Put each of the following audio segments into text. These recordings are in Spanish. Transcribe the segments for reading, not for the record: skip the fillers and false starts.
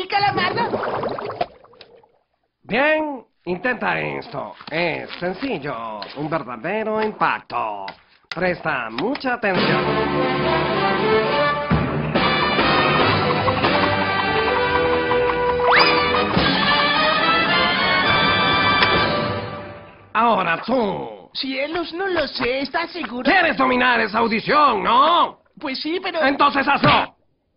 así, Calamardo? Bien, intenta esto. Es sencillo, un verdadero impacto. Presta mucha atención. Ahora tú. Cielos, no lo sé, ¿estás seguro? ¿Quieres dominar esa audición, no? Pues sí, pero... Entonces hazlo.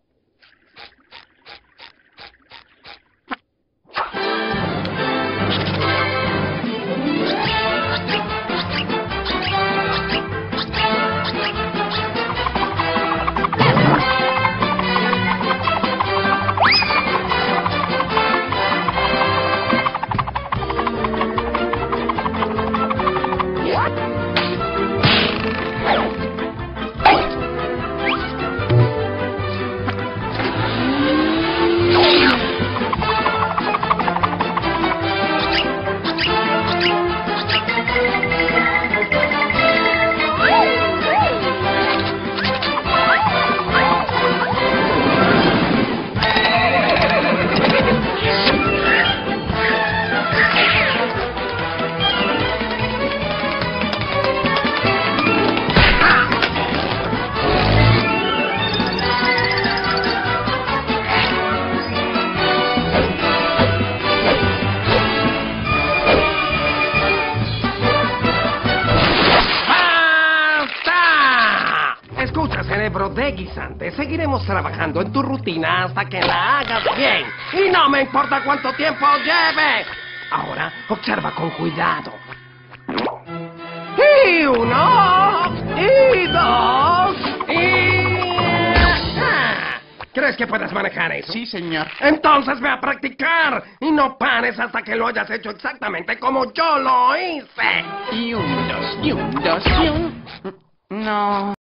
Escucha, cerebro de guisante, seguiremos trabajando en tu rutina hasta que la hagas bien. Y no me importa cuánto tiempo lleve. Ahora, observa con cuidado. Y 1, y 2, y... ¿Crees que puedes manejar eso? Sí, señor. Entonces ve a practicar y no pares hasta que lo hayas hecho exactamente como yo lo hice. Y un, dos, y un, dos, y un... No...